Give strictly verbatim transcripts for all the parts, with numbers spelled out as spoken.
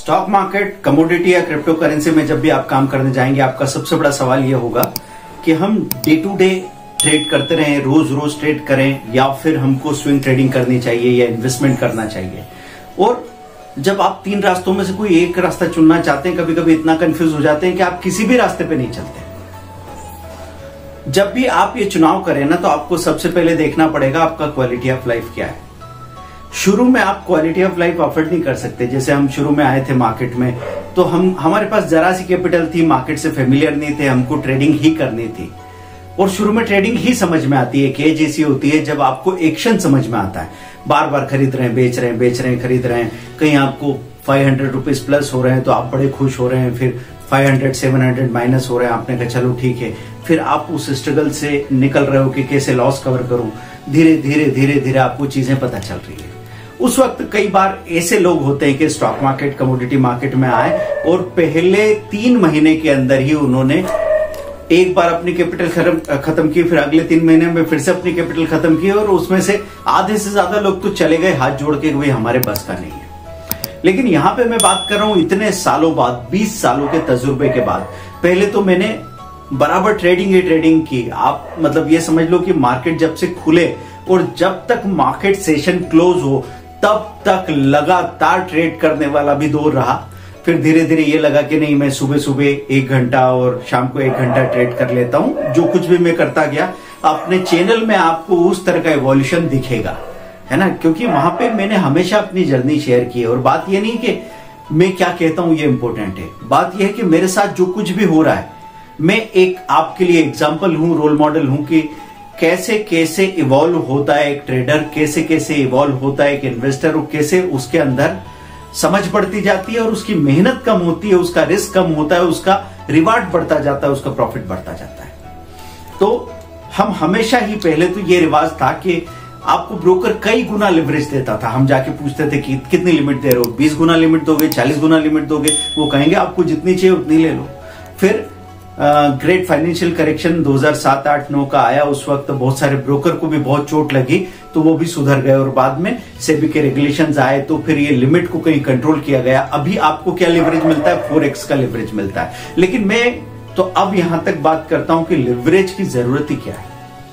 Stock market, commodity या crypto currency में जब भी आप काम करने जाएंगे, आपका सबसे बड़ा सवाल यह होगा कि हम डे टू डे ट्रेड करते रहें, रोज रोज ट्रेड करें, या फिर हमको स्विंग ट्रेडिंग करनी चाहिए या इन्वेस्टमेंट करना चाहिए। और जब आप तीन रास्तों में से कोई एक रास्ता चुनना चाहते हैं, कभी कभी इतना कंफ्यूज हो जाते हैं कि आप किसी भी रास्ते पे नहीं चलते। जब भी आप ये चुनाव करें ना, तो आपको सबसे पहले देखना पड़ेगा आपका क्वालिटी ऑफ लाइफ क्या है। शुरू में आप क्वालिटी ऑफ लाइफ अफोर्ड नहीं कर सकते। जैसे हम शुरू में आए थे मार्केट में, तो हम हमारे पास जरा सी कैपिटल थी, मार्केट से फेमिलियर नहीं थे, हमको ट्रेडिंग ही करनी थी। और शुरू में ट्रेडिंग ही समझ में आती है, केज ऐसी होती है जब आपको एक्शन समझ में आता है। बार बार खरीद रहे हैं, बेच रहे हैं, बेच रहे हैं, खरीद रहे हैं। कहीं आपको फाइव हंड्रेड रुपीज प्लस हो रहे हैं तो आप बड़े खुश हो रहे हैं, फिर five hundred seven hundred minus हो रहे हैं, आपने कहा चलो ठीक है। फिर आप उस स्ट्रगल से निकल रहे हो कि कैसे लॉस कवर करूं। धीरे धीरे धीरे धीरे आपको चीजें पता चल रही है। उस वक्त कई बार ऐसे लोग होते हैं कि स्टॉक मार्केट, कमोडिटी मार्केट में आए और पहले तीन महीने के अंदर ही उन्होंने एक बार अपनी कैपिटल खत्म की, फिर अगले तीन महीने में फिर से अपनी कैपिटल खत्म की, और उसमें से आधे से ज्यादा लोग तो चले गए हाथ जोड़ के, भाई हमारे बस का नहीं है। लेकिन यहां पे मैं बात कर रहा हूं इतने सालों बाद, बीस सालों के तजुर्बे के बाद। पहले तो मैंने बराबर ट्रेडिंग ही ट्रेडिंग की। आप मतलब ये समझ लो कि मार्केट जब से खुले और जब तक मार्केट सेशन क्लोज हो तब तक लगातार ट्रेड करने वाला भी दौर रहा। फिर धीरे धीरे ये लगा कि नहीं, मैं सुबह सुबह एक घंटा और शाम को एक घंटा ट्रेड कर लेता हूं। जो कुछ भी मैं करता गया, अपने चैनल में आपको उस तरह का इवोल्यूशन दिखेगा, है ना, क्योंकि वहां पे मैंने हमेशा अपनी जर्नी शेयर की है। और बात ये नहीं कि मैं क्या कहता हूं ये इंपॉर्टेंट है, बात यह है कि मेरे साथ जो कुछ भी हो रहा है, मैं एक आपके लिए एग्जाम्पल हूं, रोल मॉडल हूं कि कैसे कैसे इवॉल्व होता है एक ट्रेडर, कैसे कैसे इवॉल्व होता है एक इन्वेस्टर, और कैसे उसके अंदर समझ बढ़ती जाती है और उसकी मेहनत कम होती है, उसका रिस्क कम होता है, उसका रिवार्ड बढ़ता जाता है, उसका प्रॉफिट बढ़ता जाता है। तो हम हमेशा ही, पहले तो ये रिवाज था कि आपको ब्रोकर कई गुना लिवरेज देता था। हम जाके पूछते थे कि कितनी लिमिट दे रहे हो, बीस गुना लिमिट दोगे, चालीस गुना लिमिट दोगे? वो कहेंगे आपको जितनी चाहिए उतनी ले लो। फिर ग्रेट फाइनेंशियल करेक्शन दो हज़ार सात आठ नौ का आया। उस वक्त बहुत सारे ब्रोकर को भी बहुत चोट लगी, तो वो भी सुधर गए और बाद में सेबी के रेगुलेशंस आए, तो फिर ये लिमिट को कहीं कंट्रोल किया गया। अभी आपको क्या लिवरेज मिलता है? फोर एक्स का लिवरेज मिलता है। लेकिन मैं तो अब यहां तक बात करता हूं कि लिवरेज की जरूरत ही क्या है।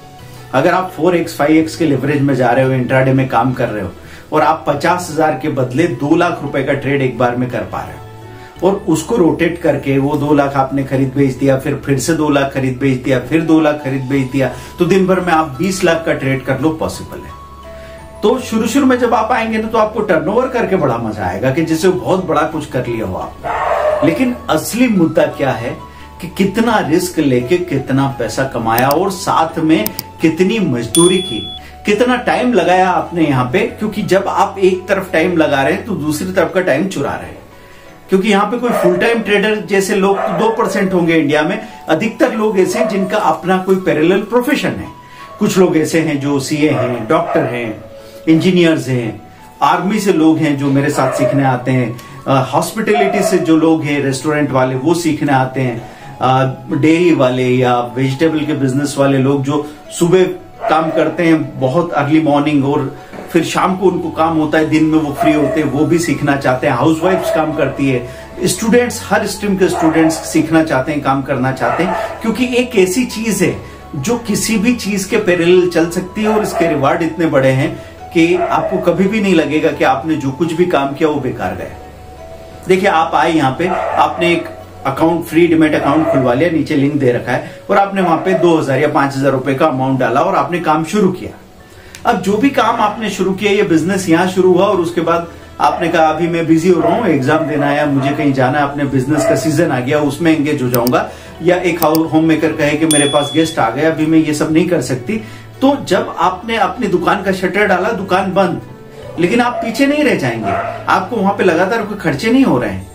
अगर आप फोर एक्स फाइव एक्स के लिवरेज में जा रहे हो, इंट्राडे में काम कर रहे हो, और आप पचास हजार के बदले दो लाख रुपए का ट्रेड एक बार में कर पा रहे हो, और उसको रोटेट करके वो दो लाख आपने खरीद बेच दिया, फिर फिर से दो लाख खरीद बेच दिया, फिर दो लाख खरीद बेच दिया, तो दिन भर में आप बीस लाख का ट्रेड कर लो, पॉसिबल है। तो शुरू शुरू में जब आप आएंगे ना, तो आपको टर्नओवर करके बड़ा मजा आएगा कि जिससे बहुत बड़ा कुछ कर लिया हो आपने। लेकिन असली मुद्दा क्या है कि कितना रिस्क लेके कितना पैसा कमाया, और साथ में कितनी मजदूरी की, कितना टाइम लगाया आपने यहाँ पे। क्योंकि जब आप एक तरफ टाइम लगा रहे हैं तो दूसरी तरफ का टाइम चुरा रहे हैं। क्योंकि यहाँ पे कोई फुल टाइम ट्रेडर जैसे लोग तो दो परसेंट होंगे इंडिया में। अधिकतर लोग ऐसे हैं जिनका अपना कोई पैरेलल प्रोफेशन है। कुछ लोग ऐसे हैं जो सीए हैं, डॉक्टर हैं, इंजीनियर्स हैं, आर्मी से लोग हैं जो मेरे साथ सीखने आते हैं, हॉस्पिटलिटी से जो लोग हैं, रेस्टोरेंट वाले, वो सीखने आते हैं, डेयरी वाले या वेजिटेबल के बिजनेस वाले लोग जो सुबह काम करते हैं बहुत अर्ली मॉर्निंग, और फिर शाम को उनको काम होता है, दिन में वो फ्री होते हैं, वो भी सीखना चाहते हैं। हाउसवाइफ्स काम करती है, स्टूडेंट्स, हर स्ट्रीम के स्टूडेंट्स सीखना चाहते हैं, काम करना चाहते हैं, क्योंकि एक ऐसी चीज है जो किसी भी चीज के पैरेलल चल सकती है, और इसके रिवार्ड इतने बड़े हैं कि आपको कभी भी नहीं लगेगा कि आपने जो कुछ भी काम किया वो बेकार गया। देखिए, आप आए यहाँ पे, आपने एक अकाउंट, फ्री डिमेट अकाउंट खुलवा लिया, नीचे लिंक दे रखा है, और आपने वहां पे दो हजार या पांच हजार रुपए का अमाउंट डाला और आपने काम शुरू किया। अब जो भी काम आपने शुरू किया, ये बिजनेस यहां शुरू हुआ, और उसके बाद आपने कहा अभी मैं बिजी हो रहा हूँ, एग्जाम देना है, मुझे कहीं जाना है, अपने बिजनेस का सीजन आ गया, उसमें एंगेज हो जाऊंगा। या एक होम मेकर कहे कि मेरे पास गेस्ट आ गए, अभी मैं ये सब नहीं कर सकती। तो जब आपने अपनी दुकान का शटर डाला, दुकान बंद, लेकिन आप पीछे नहीं रह जाएंगे। आपको वहां पे लगातार कोई खर्चे नहीं हो रहे हैं,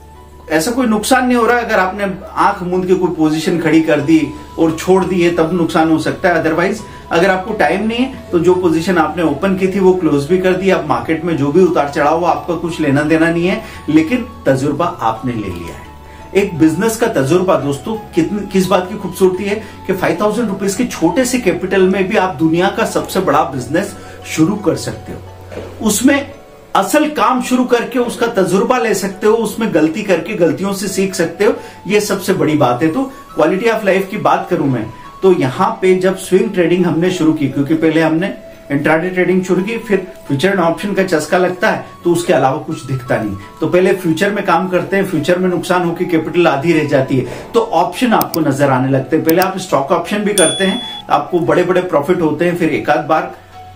ऐसा कोई नुकसान नहीं हो रहा। अगर आपने आंख मूंद के कोई पोजीशन खड़ी कर दी और छोड़ दी है, तब नुकसान हो सकता है। अदरवाइज अगर आपको टाइम नहीं है तो जो पोजीशन आपने ओपन की थी वो क्लोज भी कर दी। अब मार्केट में जो भी उतार चढ़ाव, आपका कुछ लेना देना नहीं है, लेकिन तजुर्बा आपने ले लिया है। एक बिजनेस का तजुर्बा दोस्तों कितनी किस बात की खूबसूरती है कि फाइव थाउजेंड रुपीज के छोटे से कैपिटल में भी आप दुनिया का सबसे बड़ा बिजनेस शुरू कर सकते हो। उसमें असल काम शुरू करके उसका तजुर्बा ले सकते हो, उसमें गलती करके गलतियों से सीख सकते हो, ये सबसे बड़ी बात है। तो क्वालिटी ऑफ लाइफ की बात करूं मैं तो यहां पे जब स्विंग ट्रेडिंग हमने शुरू की, क्योंकि पहले हमने इंट्राडे ट्रेडिंग शुरू की, फिर फ्यूचर एंड ऑप्शन का चस्का लगता है तो उसके अलावा कुछ दिखता नहीं, तो पहले फ्यूचर में काम करते हैं, फ्यूचर में नुकसान होकर कैपिटल आधी रह जाती है, तो ऑप्शन आपको नजर आने लगते हैं। पहले आप स्टॉक ऑप्शन भी करते हैं, आपको बड़े बड़े प्रॉफिट होते हैं, फिर एक आध बार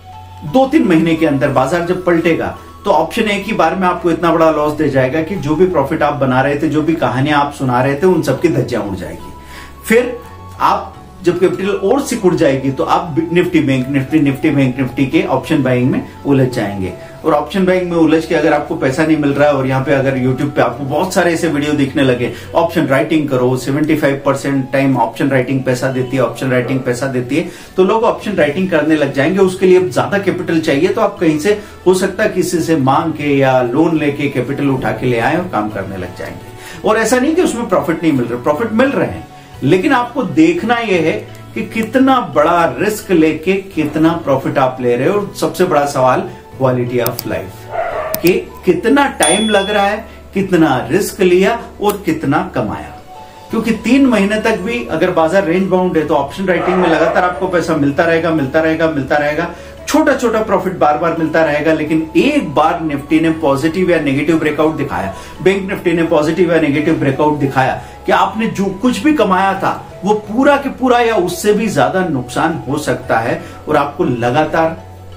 दो तीन महीने के अंदर बाजार जब पलटेगा तो ऑप्शन एक ही बार में आपको इतना बड़ा लॉस दे जाएगा कि जो भी प्रॉफिट आप बना रहे थे, जो भी कहानियां आप सुना रहे थे, उन सबकी धज्जियां उड़ जाएगी। फिर आप जब कैपिटल और सिकुड़ जाएगी तो आप Nifty bank Nifty Nifty bank Nifty के ऑप्शन बाइंग में उलझ जाएंगे, और ऑप्शन बाइंग में उलझ के अगर आपको पैसा नहीं मिल रहा है, और यहाँ पे अगर यूट्यूब पे आपको बहुत सारे ऐसे वीडियो दिखने लगे, ऑप्शन राइटिंग करो, पचहत्तर परसेंट टाइम ऑप्शन राइटिंग पैसा देती है, ऑप्शन राइटिंग पैसा देती है, तो लोग ऑप्शन राइटिंग करने लग जाएंगे। उसके लिए ज्यादा कैपिटल चाहिए, तो आप कहीं से हो सकता है किसी से मांग के या लोन लेके कैपिटल उठा के ले आए और काम करने लग जाएंगे। और ऐसा नहीं कि उसमें प्रॉफिट नहीं मिल रहा, प्रॉफिट मिल रहे हैं, लेकिन आपको देखना यह है कि कितना बड़ा रिस्क लेके कितना प्रॉफिट आप ले रहे हो। और सबसे बड़ा सवाल क्वालिटी ऑफ लाइफ, कि कितना टाइम लग रहा है, कितना रिस्क लिया और कितना कमाया। क्योंकि तीन महीने तक भी अगर बाजार रेंज बाउंड है तो ऑप्शन राइटिंग में लगातार आपको पैसा मिलता रहेगा मिलता रहेगा मिलता रहेगा, छोटा छोटा प्रॉफिट बार बार मिलता रहेगा। लेकिन एक बार निफ्टी ने पॉजिटिव या नेगेटिव ब्रेकआउट दिखाया, बैंक निफ्टी ने पॉजिटिव या नेगेटिव ब्रेकआउट दिखाया कि आपने जो कुछ भी कमाया था वो पूरा के पूरा या उससे भी ज्यादा नुकसान हो सकता है, और आपको लगातार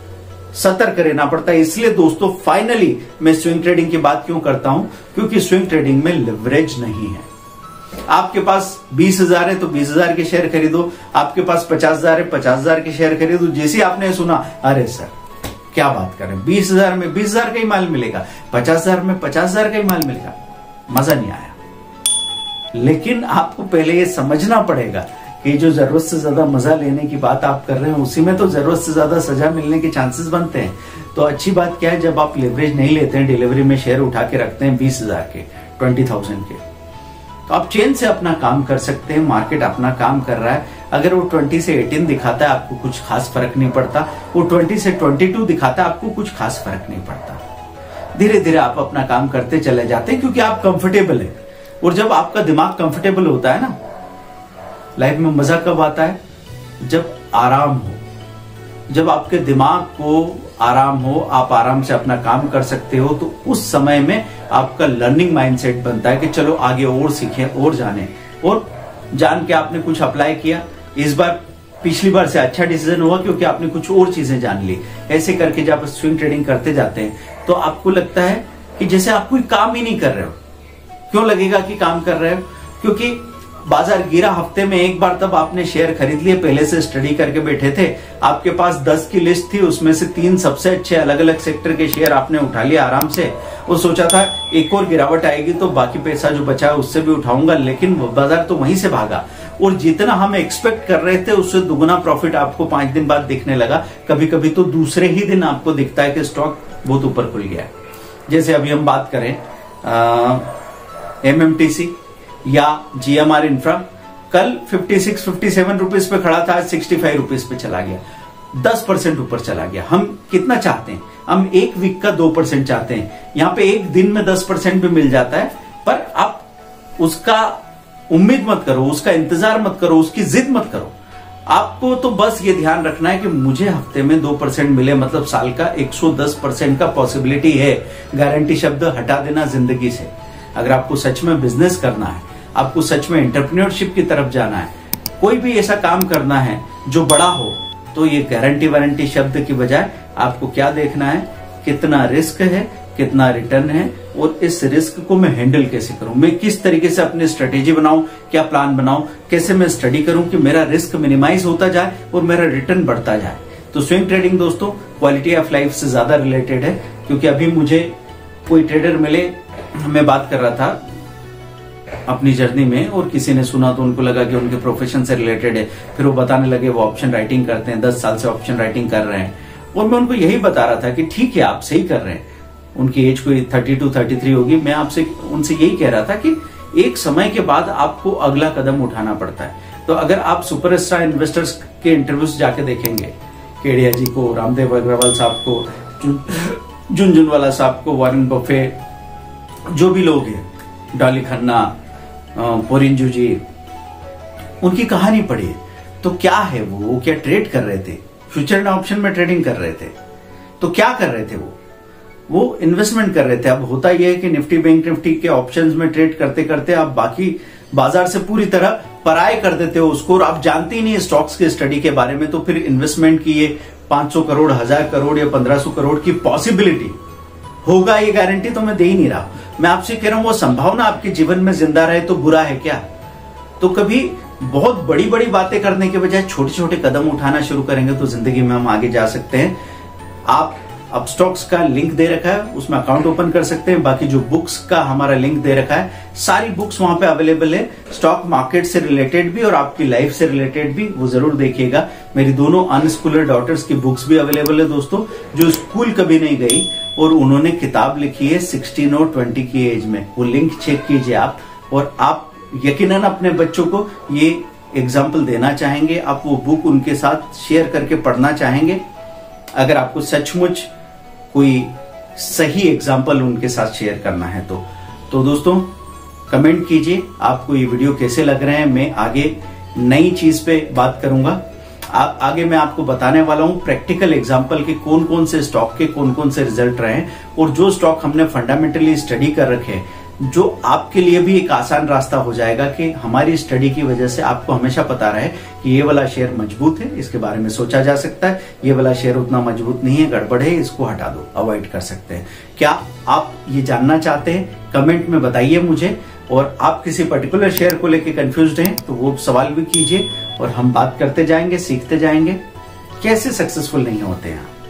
सतर्क रहना पड़ता है। इसलिए दोस्तों फाइनली मैं स्विंग ट्रेडिंग की बात क्यों करता हूं, क्योंकि स्विंग ट्रेडिंग में लिवरेज नहीं है। आपके पास बीस हजार है तो बीस हजार के शेयर खरीदो, आपके पास पचास हजार है पचास हजार के शेयर खरीदो। जैसे आपने सुना, अरे सर क्या बात करें, बीस हजार में बीस हजार का ही माल मिलेगा, पचास हजार में पचास हजार का ही माल मिलेगा, मजा नहीं आया। लेकिन आपको पहले ये समझना पड़ेगा कि जो जरूरत से ज्यादा मजा लेने की बात आप कर रहे हैं, उसी में तो जरूरत से ज्यादा सजा मिलने के चांसेस बनते हैं। तो अच्छी बात क्या है, जब आप लिवरेज नहीं लेते हैं, डिलीवरी में शेयर उठा के रखते हैं बीस हजार के, ट्वेंटी थाउजेंड के, तो आप चेन से अपना काम कर सकते हैं। मार्केट अपना काम कर रहा है, अगर वो बीस से अठारह दिखाता है आपको कुछ खास फर्क नहीं पड़ता, वो बीस से बाईस दिखाता है आपको कुछ खास फर्क नहीं पड़ता। धीरे धीरे आप अपना काम करते चले जाते हैं, क्योंकि आप कंफर्टेबल है। और जब आपका दिमाग कंफर्टेबल होता है ना, लाइफ में मजा कब आता है, जब आराम हो, जब आपके दिमाग को आराम हो, आप आराम से अपना काम कर सकते हो, तो उस समय में आपका लर्निंग माइंडसेट बनता है कि चलो आगे और सीखें और जाने, और जान के आपने कुछ अप्लाई किया, इस बार पिछली बार से अच्छा डिसीजन हुआ क्योंकि आपने कुछ और चीजें जान ली। ऐसे करके जब आप स्विंग ट्रेडिंग करते जाते हैं तो आपको लगता है कि जैसे आप कोई काम ही नहीं कर रहे हो। क्यों लगेगा कि काम कर रहे हो, क्योंकि बाजार गिरा, हफ्ते में एक बार तब आपने शेयर खरीद लिए, पहले से स्टडी करके बैठे थे, आपके पास दस की लिस्ट थी, उसमें से तीन सबसे अच्छे अलग अलग सेक्टर के शेयर आपने उठा लिया आराम से, वो सोचा था एक और गिरावट आएगी तो बाकी पैसा जो बचा है उससे भी उठाऊंगा, लेकिन बाजार तो वहीं से भागा, और जितना हम एक्सपेक्ट कर रहे थे उससे दुगुना प्रॉफिट आपको पांच दिन बाद दिखने लगा। कभी कभी तो दूसरे ही दिन आपको दिखता है कि स्टॉक बहुत ऊपर खुल गया। जैसे अभी हम बात करें एमएमटीसी या जीएमआर इंफ्रा, कल छप्पन सत्तावन रुपीस पे खड़ा था, आज पैंसठ रुपीस पे चला गया, दस परसेंट ऊपर चला गया। हम कितना चाहते हैं, हम एक वीक का दो परसेंट चाहते हैं, यहाँ पे एक दिन में दस परसेंट भी मिल जाता है, पर आप उसका उम्मीद मत करो, उसका इंतजार मत करो, उसकी जिद मत करो। आपको तो बस ये ध्यान रखना है कि मुझे हफ्ते में दो परसेंट मिले, मतलब साल का एक सौ दस परसेंट का पॉसिबिलिटी है। गारंटी शब्द हटा देना जिंदगी से। अगर आपको सच में बिजनेस करना है, आपको सच में एंटरप्रेन्योरशिप की तरफ जाना है, कोई भी ऐसा काम करना है जो बड़ा हो, तो ये गारंटी वारंटी शब्द की बजाय आपको क्या देखना है, कितना रिस्क है, कितना रिटर्न है, और इस रिस्क को मैं हैंडल कैसे करूं, मैं किस तरीके से अपनी स्ट्रेटेजी बनाऊं, क्या प्लान बनाऊं, कैसे मैं स्टडी करूं कि मेरा रिस्क मिनिमाइज होता जाए और मेरा रिटर्न बढ़ता जाए। तो स्विंग ट्रेडिंग दोस्तों क्वालिटी ऑफ लाइफ से ज्यादा रिलेटेड है, क्योंकि अभी मुझे कोई ट्रेडर मिले, मैं बात कर रहा था अपनी जर्नी में, और किसी ने सुना तो उनको लगा कि उनके प्रोफेशन से रिलेटेड है, फिर वो बताने लगे वो ऑप्शन राइटिंग करते हैं, दस साल से ऑप्शन राइटिंग कर रहे हैं, और मैं उनको यही बता रहा था कि ठीक है आप सही कर रहे हैं। उनकी एज कोई थर्टी टू थर्टी थ्री होगी। मैं आपसे उनसे यही कह रहा था कि एक समय के बाद आपको अगला कदम उठाना पड़ता है। तो अगर आप सुपरस्टार इन्वेस्टर्स के इंटरव्यूज जाके देखेंगे, केडिया जी को, रामदेव अग्रवाल साहब को, झुनझुनवाला साहब को, वॉरेन बफे, जो भी लोग हैं, डॉली खन्ना, पोरिंजू जी, उनकी कहानी पढ़िए। तो क्या है वो वो क्या ट्रेड कर रहे थे? फ्यूचर एंड ऑप्शन में ट्रेडिंग कर रहे थे। तो क्या कर रहे थे वो वो इन्वेस्टमेंट कर रहे थे। अब होता यह है कि निफ्टी बैंक निफ्टी के ऑप्शंस में ट्रेड करते करते आप बाकी बाजार से पूरी तरह पराये कर देते हो उसको, और आप जानते ही नहीं स्टॉक्स के स्टडी के बारे में। तो फिर इन्वेस्टमेंट की ये पांच सौ करोड़, हजार करोड़ या पंद्रह सौ करोड़ की पॉसिबिलिटी होगा, ये गारंटी तो मैं दे ही नहीं रहा। मैं आपसे कह रहा हूं वो संभावना आपके जीवन में जिंदा रहे तो बुरा है क्या? तो कभी बहुत बड़ी बड़ी बातें करने के बजाय छोटे छोटे कदम उठाना शुरू करेंगे तो जिंदगी में हम आगे जा सकते हैं। आप अपस्टॉक्स का लिंक दे रखा है, उसमें अकाउंट ओपन कर सकते हैं। बाकी जो बुक्स का हमारा लिंक दे रखा है, सारी बुक्स वहां पे अवेलेबल है, स्टॉक मार्केट से रिलेटेड भी और आपकी लाइफ से रिलेटेड भी, वो जरूर देखिएगा। मेरी दोनों अनस्कूलर डॉटर्स की बुक्स भी अवेलेबल है दोस्तों, जो स्कूल कभी नहीं गई और उन्होंने किताब लिखी है सिक्सटीन और ट्वेंटी की एज में। वो लिंक चेक कीजिए आप, और आप यकीनन अपने बच्चों को ये एग्जाम्पल देना चाहेंगे, आप वो बुक उनके साथ शेयर करके पढ़ना चाहेंगे। अगर आपको सचमुच कोई सही एग्जाम्पल उनके साथ शेयर करना है तो तो दोस्तों कमेंट कीजिए आपको ये वीडियो कैसे लग रहे हैं। मैं आगे नई चीज पे बात करूंगा। आ, आगे मैं आपको बताने वाला हूं प्रैक्टिकल एग्जाम्पल के कौन कौन से स्टॉक के कौन कौन से रिजल्ट रहे हैं, और जो स्टॉक हमने फंडामेंटली स्टडी कर रखे हैं, जो आपके लिए भी एक आसान रास्ता हो जाएगा कि हमारी स्टडी की वजह से आपको हमेशा पता रहे कि ये वाला शेयर मजबूत है, इसके बारे में सोचा जा सकता है, ये वाला शेयर उतना मजबूत नहीं है, गड़बड़ है, इसको हटा दो, अवॉइड कर सकते हैं। क्या आप ये जानना चाहते हैं? कमेंट में बताइए मुझे। और आप किसी पर्टिकुलर शेयर को लेकर कंफ्यूज्ड हैं तो वो सवाल भी कीजिए, और हम बात करते जाएंगे, सीखते जाएंगे कैसे सक्सेसफुल नहीं होते हैं।